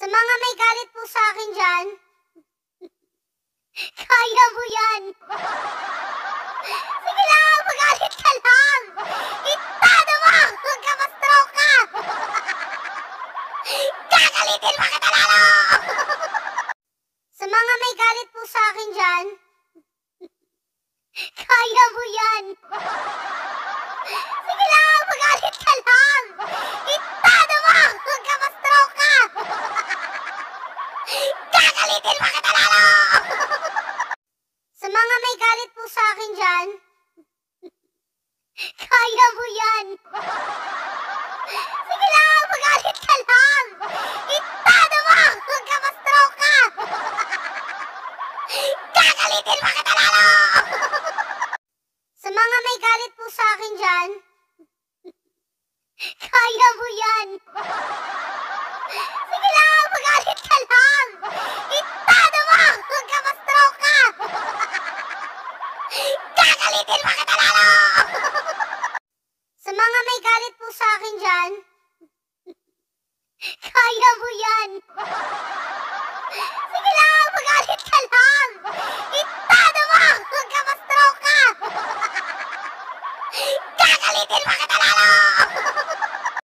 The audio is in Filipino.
Sa mga may galit po sa akin dyan, kaya mo yan. Sige lang, magalit ka lang. Itodo mo, huwag ka ma-stroke ka. Gagalitin mo kita lalo. Sa mga may galit po sa akin dyan, kaya mo yan. Sige lang, magalit ka lang. Itodo mo, huwag ka ma-stroke ka. Gagalitin mo kita lalo. Sa mga may galit po sa akin dyan, kaya mo yan. Sige lang, magalit ka lang. Itodo mo, huwag ka ma-stroke ka. Gagalitin mo kita lalo. Sa mga may galit po sa akin dyan, kaya mo yan. Sige lang, magalit ka lang. Itodo mo, huwag ka ma-stroke ka. Gagalitin mo kita lalo. Sa mga may galit po sa akin dyan, kaya mo yan.